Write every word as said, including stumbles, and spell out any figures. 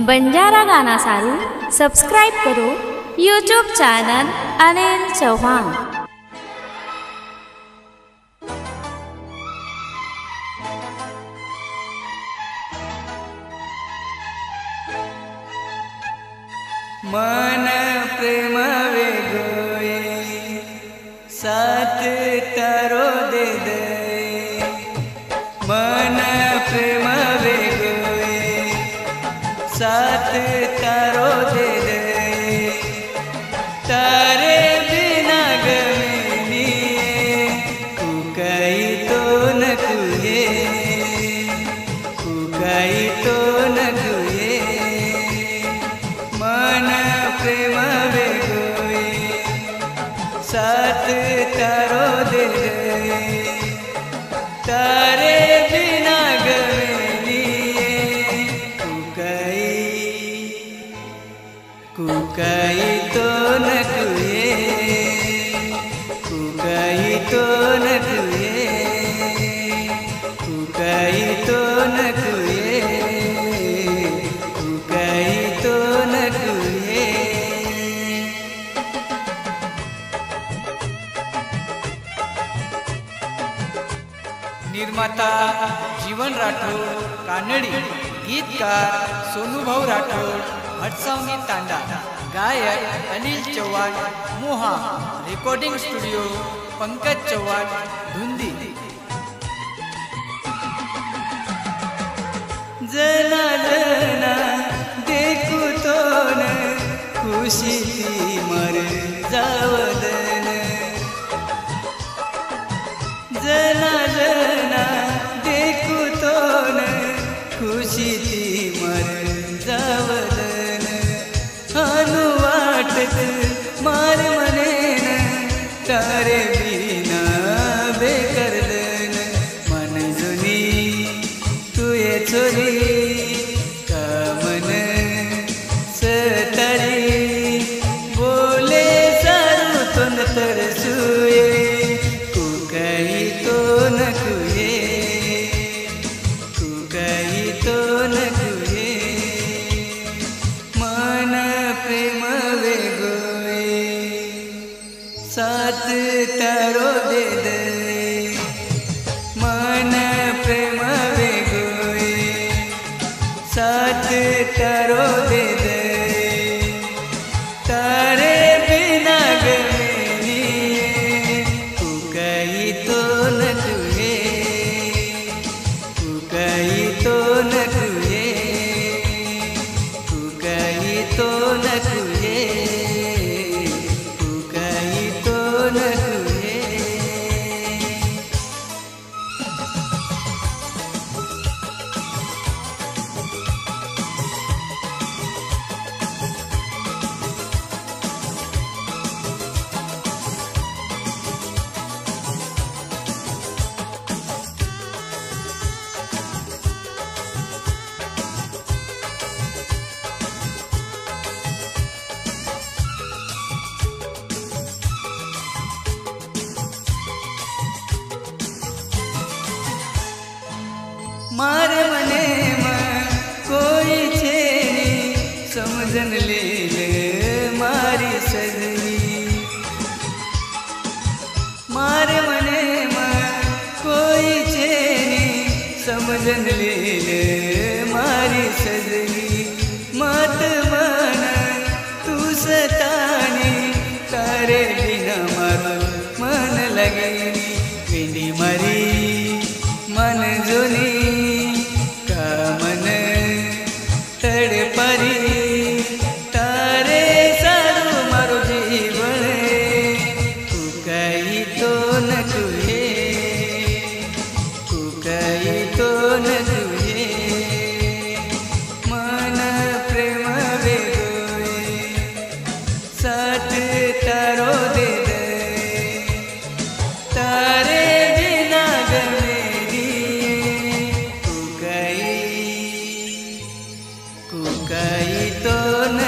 बंजारा गाना सारू सब्सक्राइब करो यूट्यूब चैनल अनिल चौहान। मन प्रेम वेगोए साथ तारो दे दे, मन प्रेम वेगोए साथ तारो दे दे, तारे बिना गमेनी कुकाई तो न कुहे, कुकाई तो न कुहे, मन प्रेम वेगोए साथ तारो दे दे, तारे बिना गमेनी कुकाई, कुकाई तो न कुहे, कुकाई तो न कुहे, कुकाई तो न कुहे, कुकाई तो न कुहे। निर्माता जीवन राठोड, कानडी गीतकार सोनूभाऊ राठोड, हटसावंगी तांडा, गायक अनिल चौहान मोहा, रेकॉर्डिंग स्टुडिओ पंकज चौहान धुंदी। जना जना देखू तो न खुशी थी मर जावदन, जना जना देखू तो न खुशी थी मर जावदन, हानु वाटत मार मने न तारे बिना बेकरदन, मन जुनी तू ये चोरी का मन सतारी, बोले सारू तो न तरसुए, कुकाई तो न कुहे, कुकाई तो न कुहे, मन प्रेम वेगोए साथ तारो दे दे, मन प्रेम वेगोए साथ तारो दे दे, तारे बिना गमेनी कुकाई तो न कुहे, कुकाई तो न कुहे, कुकाई तो न कुहे, कुकाई तो न कुहे। मारे मने में कोई छेनी समझन ले ले मारी सजनी, मारे मने में कोई छेनी समझन ले ले मारी सजनी, मत मन तू सतानी तारे बिना मारो मन लगेनी, विंडी मरी मन जोनी का मन तड़परी, तारे सारू मारो जीवन कुकाई तो न कुहे, कुकाई तो न कुहे, मन प्रेम वेगोए साथ तारो दे दे, तारे बिना गमेनी कुकाई, कुकाई तो न